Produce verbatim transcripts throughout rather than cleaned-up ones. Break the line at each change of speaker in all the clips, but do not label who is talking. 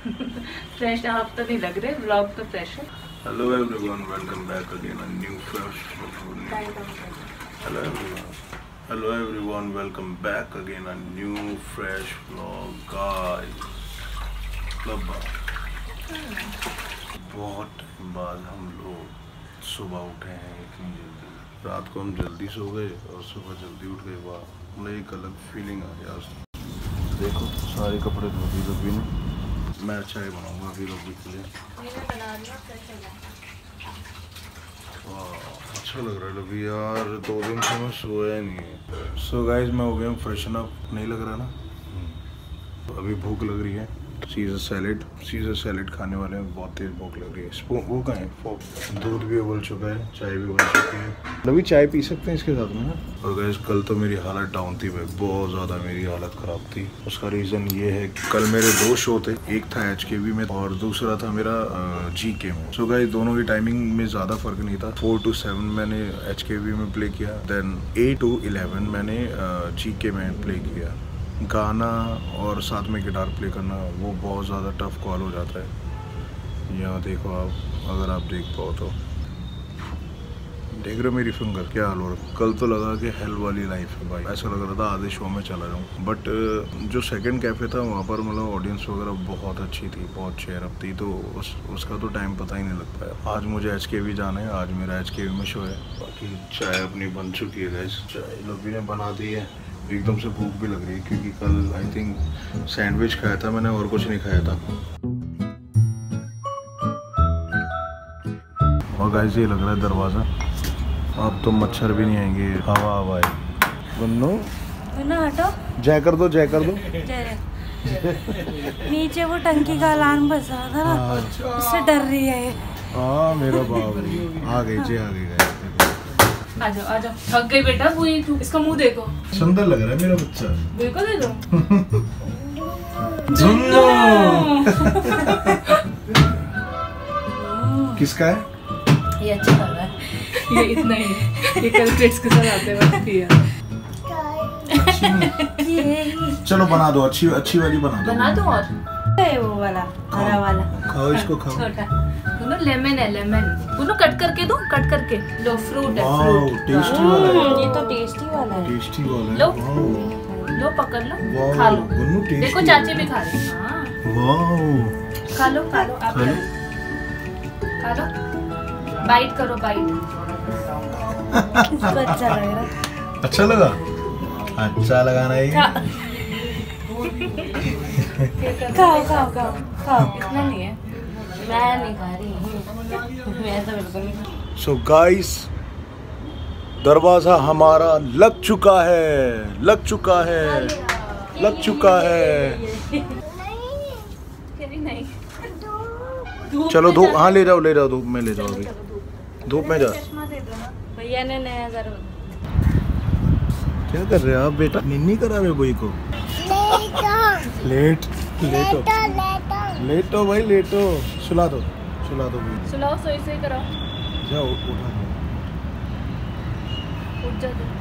Fresh आप तो नहीं लग रहे, व्लॉग तो फ्रेश है।
Hello everyone, welcome back again a new fresh hello everyone hello everyone welcome back again a new fresh vlog guys. बहुत टाइम बाद हम लोग सुबह उठे हैं इतनी जल्दी। रात को हम जल्दी सो गए और सुबह जल्दी उठ गए। वाह, मतलब एक अलग फीलिंग आ गया। देखो सारे कपड़े धो दिए लवी ने। मैं चाय बनाऊंगा अभी लवी के लिए। वाह अच्छा लग रहा है लवी यार, दो दिन से मैं सोया नहीं है। सो गाइस मैं हो गया फ्रेशन अप, नहीं लग रहा ना? अभी भूख लग रही है। सीजर सैलेड सीजर सैलेड खाने वाले हैं, बहुत तेज भूख लग रही है। स्पून वो कहाँ है? फोक। दूध भी उबल चुका है, चाय भी उबल चुकी है। अभी चाय पी सकते हैं इसके साथ में ना। और गाइस कल तो मेरी हालत डाउन थी भाई, बहुत ज़्यादा मेरी हालत ख़राब थी। उसका रीज़न ये है कि कल मेरे दो शो थे, एक था एच के वी में और दूसरा था मेरा जी के में। सो गाइस दोनों की टाइमिंग में ज़्यादा फ़र्क नहीं था। फोर टू सेवन मैंने एच के वी में प्ले किया, देन एट टू इलेवन मैंने जी के में प्ले किया। गाना और साथ में गिटार प्ले करना वो बहुत ज़्यादा टफ कॉल हो जाता है। यहाँ देखो आप, अगर आप देख पाओ तो देख रहे हो मेरी फिंगर क्या हाल हो रहा है। कल तो लगा कि हेल वाली लाइफ है भाई, ऐसा लग रहा था आधे शो में चला जाऊँ। बट जो सेकंड कैफ़े था वहाँ पर मतलब ऑडियंस वगैरह बहुत अच्छी थी, बहुत चेयर अप थी, तो उस उसका तो टाइम पता ही नहीं लग पाया। आज मुझे एच के वी जाना है, आज मेरा एच के वी में शो है। बाकी चाय अपनी बन चुकी है गाइस, चाय लवी ने बना दी है। एकदम से भूख भी लग रही है क्योंकि कल आई थिंक सैंडविच खाया था मैंने और कुछ नहीं खाया था। और गाइस ये लग रहा है दरवाज़ा, अब तो मच्छर भी नहीं आएंगे। हवा हवा है। बन्नो
हटो,
जय कर दो, जय कर दो।
नीचे वो टंकी का अलार्म बज रहा था ना, उससे डर रही है।
हाँ मेरा बाबू आ गई, जय आ गई।
आ जाओ आ जाओ, थक गई बेटा। वो तू इसका मुंह देखो,
सुंदर लग रहा है मेरा बच्चा।
देखो दे दो।
किसका है
ये? अच्छा लग रहा है ये, इतना ही। ये कल किड्स के साथ आते वक्त पिया।
चलो बना दो, अच्छी अच्छी वाली बना दो।
बना दो और
वो वाला हरा वाला
खाओ, इसको खाओ।
छोटा दोनों लेमन है, लेमन दोनों कट करके दो, कट करके लो। फ्रूट है,
वाओ
फ्रूट
टेस्टी वाला है।
ये तो टेस्टी वाला है।
टेस्टी वाला है।
लो
वाओ
लो, पकड़ लो,
वाओ,
खा लो।
दोनों टेस्टी।
देखो चाची भी खा रहे हैं। हाँ
वाओ
खा लो, खा लो, आप
खा लो।
खा लो, बाइट करो, बाइट।
इसको अच्छा लग रहा है।
अच्छा लगा? अच्छा लगा नहीं?
खाओ खाओ खाओ खाओ।
इतना नहीं है,
मैं नहीं खा रही, मैं तो बिल्कुल नहीं।
सो गाइस दरवाजा हमारा लग चुका है, लग चुका है, लग चुका है।
नहीं
चलो धूप, हाँ ले जाओ ले जाओ, धूप में ले जाओ, अभी धूप में जाओ।
भैया ने नया घर।
क्या कर रहे हो आप बेटा? निन्नी करा रहे हो भाई को? लेट लेटो लेटो भाई, लेटो। सुला दो, सुला दो भाई।
सुलाओ, सोई सोई कराओ।
जाओ उठा दो,
उठ जा दो।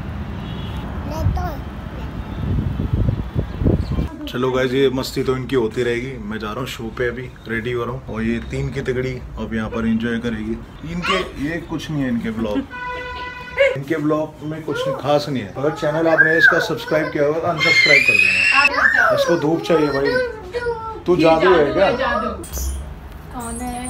चलो गाइस ये मस्ती तो इनकी होती रहेगी। मैं जा रहा हूँ शो पे, अभी रेडी हो रहा हूँ। और ये तीन की तिगड़ी अब यहाँ पर एंजॉय करेगी। इनके ये कुछ नहीं है, इनके ब्लॉग इनके ब्लॉग में कुछ खास नहीं है। अगर चैनल आपने इसका सब्सक्राइब किया होगा तो अनसब्सक्राइब कर देना। इसको धूप चाहिए भाई। तू जादू है क्या?
कौन है?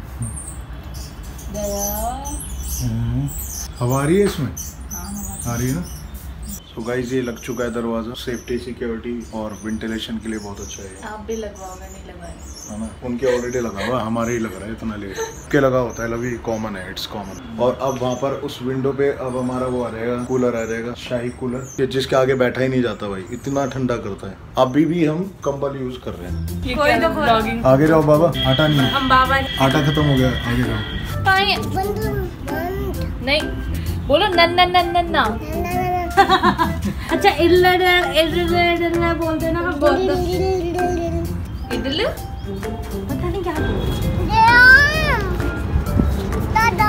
दया।
हवा आ रही है इसमें? आ रही है ना? तो गाइस ये लग चुका है दरवाजा। सेफ्टी सिक्योरिटी और वेंटिलेशन के लिए बहुत अच्छा है।
आप भी लगवाओ, मैं नहीं लगवाया
है ना? उनके ऑलरेडी लगा हुआ, हमारे ही लग रहा है इतना लेट के लगा होता है। अभी कॉमन है, इट्स कॉमन। और अब वहाँ पर उस विंडो पे अब हमारा वो आ जाएगा, कूलर आ जाएगा, शाही कूलर, जिसके आगे बैठा ही नहीं जाता भाई, इतना ठंडा करता है। अभी भी हम कंबल यूज कर रहे हैं।
कोई तो ब्लॉगिंग।
आगे जाओ बाबा, आटा नहीं है।
हम बाबा
आटा खत्म हो गया, आगे जाओ।
नहीं बोलो, नन्ना नन्ना ना।
अच्छा इल्लड़ इल्लड़ इल्लड़ बोल देना। हम बोल दो
इडली,
पता नहीं क्या।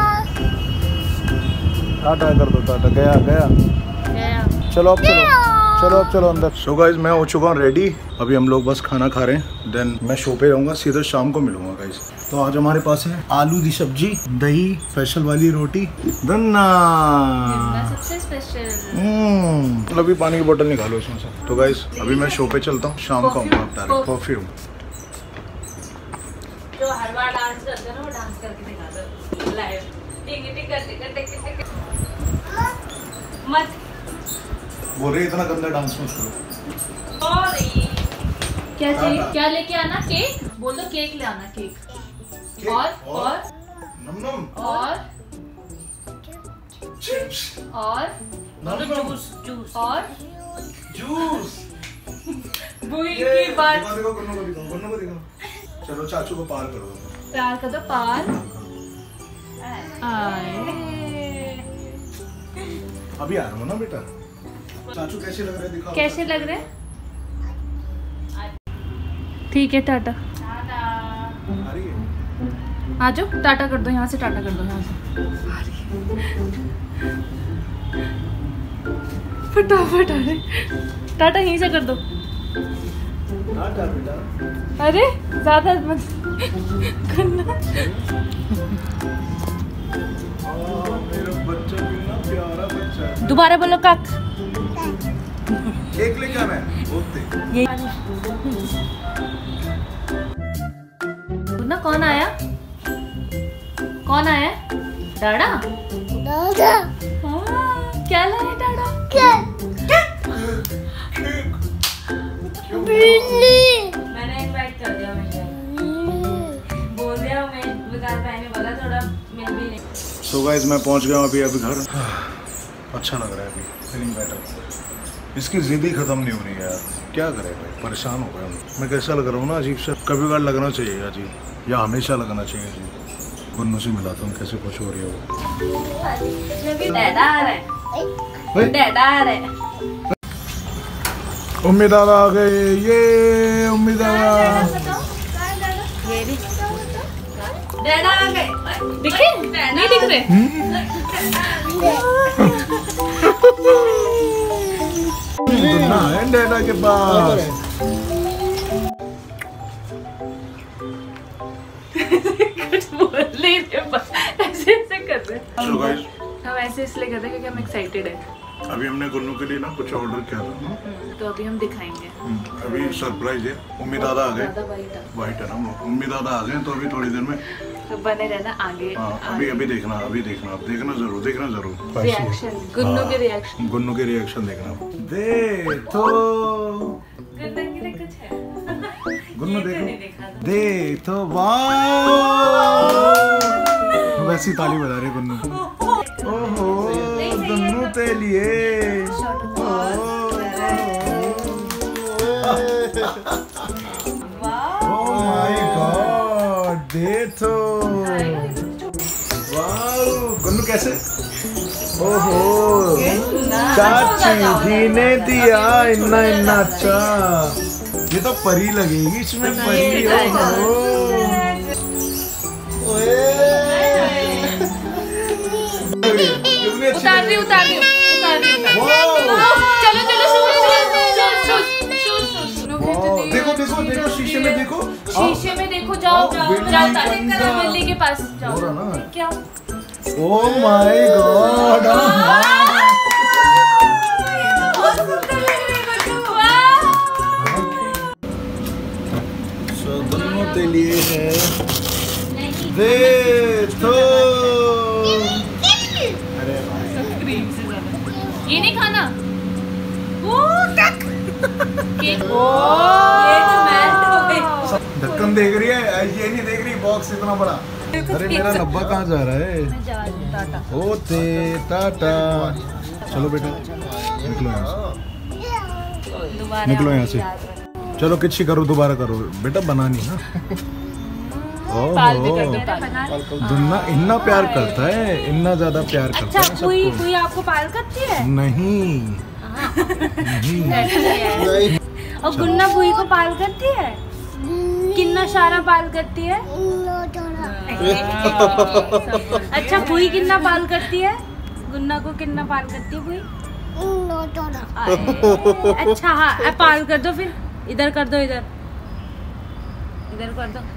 टाटा कर दो, टाटा। गया गया
गया।
चलो अब चलो। चलो अब चलो अंदर। सो गाइस मैं हो चुका हूँ रेडी, अभी हम लोग बस खाना खा रहे हैं, देन मैं शो पे जाऊंगा, सीधे शाम को मिलूंगा गाइस। तो आज हमारे पास है आलू की सब्जी, दही, स्पेशल वाली रोटी, गन्ना
सबसे स्पेशल।
हम्म अभी पानी की बोतल निकालो इसमें से। तो गाइस अभी मैं शो पे चलता हूँ, शाम को आऊंगा डायरेक्ट। परफ्यूम
जो हर बार डांस करते हैं ना, वो डांस करके दिखा दो लाइव। टिक टिक टिक टिक टिक टिक मत
बोल रहे इतना गंदा डांस मत करो।
और क्या चाहिए, क्या लेके आना? केक बोलो, केक ले आना। केक और और
नम नम
और
चिप्स
और
नम नम
जूस जूस और
जूस।
बुई की बात।
देखो देखो गुन्नू को दिखाओ, गुन्नू को दिखाओ। चलो चाचू को पार करो।
प्यार कर दो, पार। आए
अभी आ रहा हूँ ना बेटा। चाचू कैसे लग रहे हैं दिखाओ।
कैसे लग रहे?
ठीक है, टाटा।
आ रही है?
आ जाओ, टाटा कर दो यहाँ से, टाटा कर दो यहाँ से। फटाफट आ रहे, टाटा यहीं से कर दो।
टाटा बेटा।
अरे ज्यादा मत करना।
मेरा बच्चा कितना प्यारा बच्चा है।
दोबारा बोलो काक।
केक लेके आना है बोलते।
ये ना कौन आया? कौन आया? डाड़ा।
दादा
हाँ, क्या लाया डाड़ा?
क्या
मैंने इनवाइट कर दिया, मुझे बोल दिया, मैं विकास भाई ने बोला थोड़ा मिल भी नहीं।
सो गाइस मैं पहुंच गया हूं अभी अभी घर। अच्छा लग रहा है अभी, फीलिंग बेटर। इसकी जिद ही खत्म नहीं हो रही है यार, क्या करें भाई, परेशान हो गया हूं मैं। कैसा लग रहा हूँ ना, अजीब से। कभी बार लगना चाहिए अजीब, या हमेशा लगना चाहिए अजीब। गुन्नू से मिलाता हूँ, कैसे खुश हो रही है वो।
डैडा आ रहा है, डैडा आ रहा है।
उम्मी दादा आ गए, ये उम्मी दादा।
डैडा आ गए।
दिखे? नहीं दिख रहे?
गुन्ना है डैडा के पास।
कुछ बोल नहीं रहे, बस ऐसे ऐसे कर रहे।
So guys,
हम ऐसे इसलिए कर रहे हैं क्योंकि हम एक्साइटेड है।
अभी हमने गुन्नू के लिए ना कुछ ऑर्डर किया था,
तो अभी हम दिखाएंगे।
अभी सरप्राइज है। उम्मी दादा आ गए,
दादा वाइट है।
वाइट है ना हम लोग। उम्मी दादा आ गए तो अभी थोड़ी देर में।
तो बने रहना आगे।
हाँ अभी अभी देखना, अभी देखना, अब देखना जरूर, देखना जरूर।
रिएक्शन, गुन्नू के रिएक्शन।
गुन्नू के रिएक्शन देखना। देखो
गुन्नू के लिए कुछ है?
गुन्नू
ये तो नहीं
देखो,
देखा था।
देखो वाह, वैसी ताली बजा रहे गुन्नू। ओहो गुन्नू ते लिए। ओह माय गॉड, देखो वाह। गुन्नू कैसे? ओहो चाची जी ने दिया इन्ना इन्ना अच्छा। ये तो परी लगेगी इसमें, परी। ओहो
उतार रही उतार रही उतार रही चलो चलो शूज शूज शूज।
देखो देखो देखो शीशे में देखो,
शीशे में देखो, जाओ जाओ जाओ बिल्ली के पास जाओ।
हो रहा ना।
क्या?
ओह माय गॉड, सो दोनों के लिए है। देखो अरे
क्रीम से ज्यादा ये नहीं खाना। वो टक केक। ओ
ये तो मेल्ट हो गई।
ढक्कन देख रही है, ये नहीं देख रही बॉक्स इतना बड़ा। अरे मेरा डब्बा कहाँ जा रहा है?
टाटा।
ओते टाटा। चलो बेटा निकलो यहाँ से, निकलो यहाँ से। चलो किच्छी करो, दोबारा करो बेटा, बनानी ना।
पाल भी कर
ओहो
दो, पाल।
दुन्ना इतना प्यार करता है, इतना ज्यादा प्यार करता
अच्छा
है
कोई
सबको।
कोई आपको पाल करती है?
नहीं नहीं।
और गुन्ना बुई को पाल करती है? किन्ना सारा पाल करती है? अच्छा बुई किन्ना पाल करती है? गुन्ना को किन्ना पाल करती है बुई? अच्छा हाँ अब पार कर दो फिर इधर कर दो इधर इधर कर दो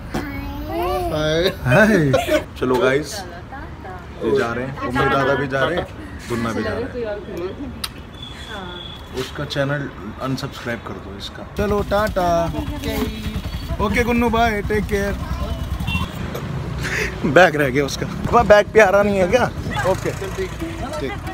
चलो गाइस ये जा रहे हैं, उम्मीद दादा भी जा रहे हैं, दुन्ना भी जा रहे हैं। उसका चैनल अनसब्सक्राइब कर दो इसका। चलो टाटा। ओके गुन्नू बाय, टेक केयर। बैग रह गया उसका, बैग पे आ रहा नहीं है क्या? ओके ठीक।